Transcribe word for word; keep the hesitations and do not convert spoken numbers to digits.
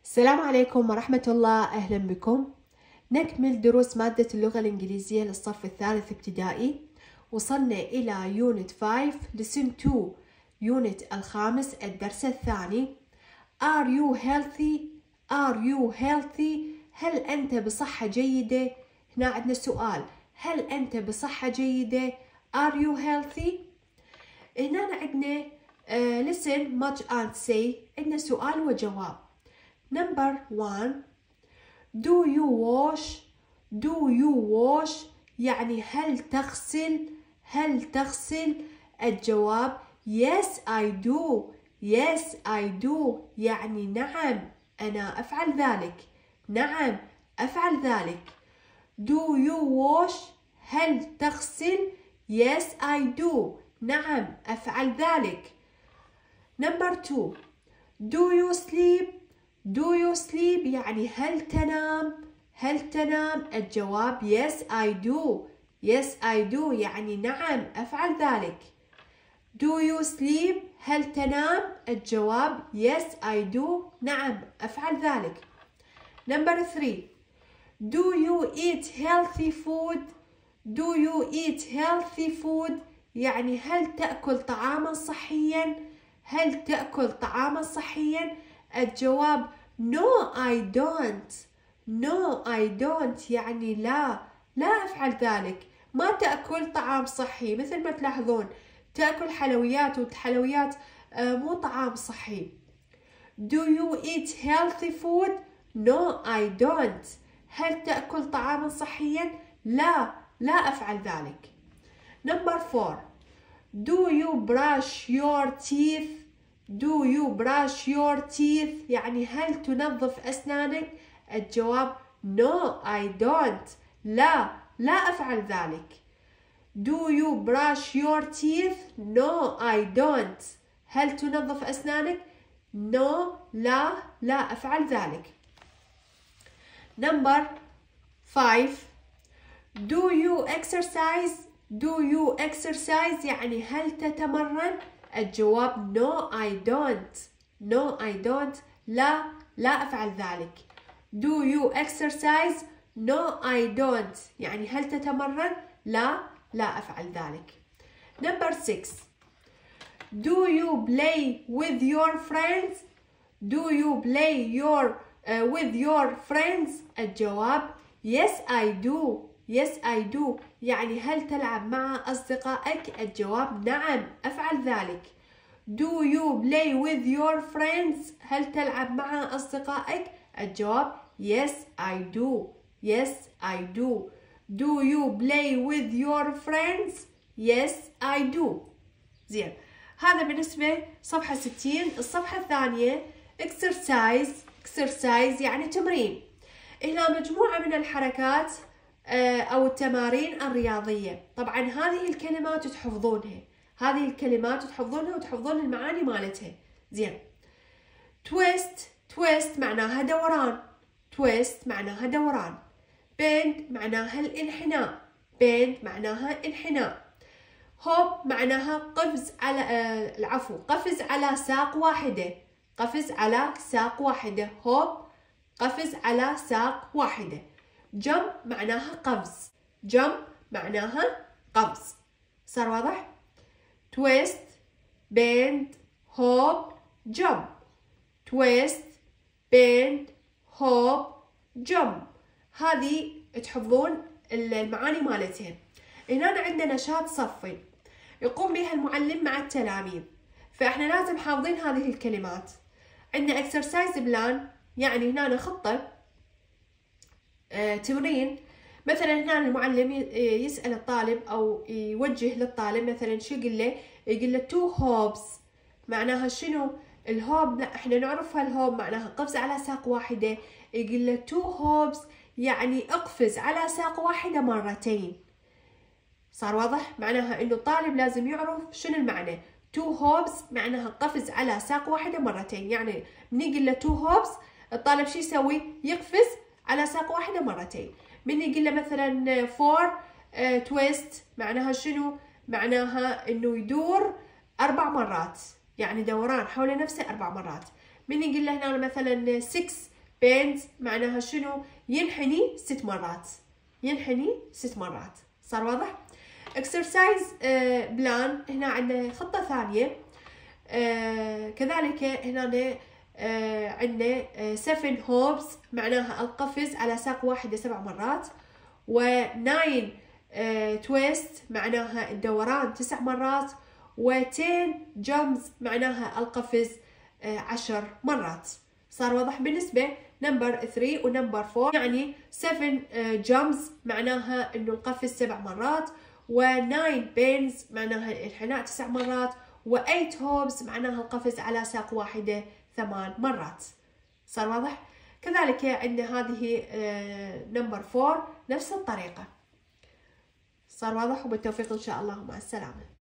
السلام عليكم ورحمة الله، أهلا بكم. نكمل دروس مادة اللغة الإنجليزية للصف الثالث ابتدائي. وصلنا إلى يونت خمسة لسن اثنين، يونت الخامس الدرس الثاني. Are you healthy? Are you healthy? هل أنت بصحة جيدة؟ هنا عندنا سؤال، هل أنت بصحة جيدة؟ Are you healthy؟ هنا عندنا uh, listen much and say، عندنا سؤال وجواب. Number one، do you wash do you wash يعني هل تغسل هل تغسل الجواب yes I do yes I do يعني نعم أنا أفعل ذلك نعم أفعل ذلك. do you wash هل تغسل yes I do نعم أفعل ذلك. Number two، do you sleep do you sleep يعني هل تنام هل تنام الجواب yes I do yes I do يعني نعم أفعل ذلك. do you sleep هل تنام الجواب yes I do نعم أفعل ذلك. Number three، do you eat healthy food do you eat healthy food يعني هل تأكل طعاما صحيا هل تأكل طعاما صحيا الجواب no I don't no I don't يعني لا لا أفعل ذلك ما تأكل طعام صحي. مثل ما تلاحظون تأكل حلويات والحلويات مو طعام صحي. do you eat healthy food no I don't هل تأكل طعاما صحيا لا لا أفعل ذلك. Number four، do you brush your teeth do you brush your teeth يعني هل تنظف أسنانك الجواب no I don't لا لا أفعل ذلك. do you brush your teeth no I don't هل تنظف أسنانك no لا لا أفعل ذلك. Number five، do you exercise do you exercise يعني هل تتمرن الجواب no I don't no I don't لا لا أفعل ذلك. do you exercise no I don't يعني هل تتمرن لا لا أفعل ذلك. Number six، do you play with your friends do you play your uh, with your friends الجواب yes I do yes I do يعني هل تلعب مع أصدقائك الجواب نعم أفعل ذلك. do you play with your friends هل تلعب مع أصدقائك الجواب yes I do yes I do do you play with your friends yes I do. زين، هذا بالنسبة صفحة ستين. الصفحة الثانية exercise exercise يعني تمرين. هنا مجموعة من الحركات أو التمارين الرياضية. طبعا هذه الكلمات تحفظونها هذه الكلمات تحفظونها وتحفظون المعاني مالتها. زين، twist twist معناها دوران twist معناها دوران. bend معناها الانحناء bend معناها انحناء. hop معناها قفز على آه العفو قفز على ساق واحدة قفز على ساق واحدة hop قفز على ساق واحدة. jump معناها قفز jump معناها قفز. صار واضح؟ twist bend hop jump twist bend hop jump هذه تحفظون المعاني مالتها. هنا عندنا نشاط صفي يقوم بها المعلم مع التلاميذ، فاحنا لازم حافظين هذه الكلمات. عندنا exercise plan يعني هنا خطة آه، تمرين. مثلا هنا المعلم يسأل الطالب أو يوجه للطالب مثلا شو يقول له يقول له two hops معناها شنو الهوب؟ لا احنا نعرفها الهوب معناها قفز على ساق واحدة. يقول له two hops يعني اقفز على ساق واحدة مرتين. صار واضح؟ معناها انه الطالب لازم يعرف شنو المعنى. two hops معناها قفز على ساق واحدة مرتين، يعني من يقول له two hops الطالب شو يسوي؟ يقفز على ساق واحدة مرتين. من يقول له مثلا فور تويست معناها شنو؟ معناها انه يدور اربع مرات، يعني دوران حول نفسه اربع مرات. من يقول له هنا مثلا six bends معناها شنو؟ ينحني ست مرات، ينحني ست مرات. صار واضح؟ exercise بلان هنا عندنا خطة ثانية. آه كذلك هنا آه عندنا seven hops معناها القفز على ساق واحدة سبع مرات، و nine آه twist معناها الدوران تسع مرات، و ten jumps معناها القفز آه عشر مرات. صار واضح؟ بالنسبة نمبر ثلاثة ونمبر أربعة يعني seven jumps معناها انه القفز سبع مرات، و nine bends معناها الانحناء تسع مرات، و eight hops معناها القفز على ساق واحدة ثمان مرات. صار واضح؟ كذلك عندنا هذه نمبر أربعة نفس الطريقة. صار واضح؟ وبالتوفيق ان شاء الله، مع السلامة.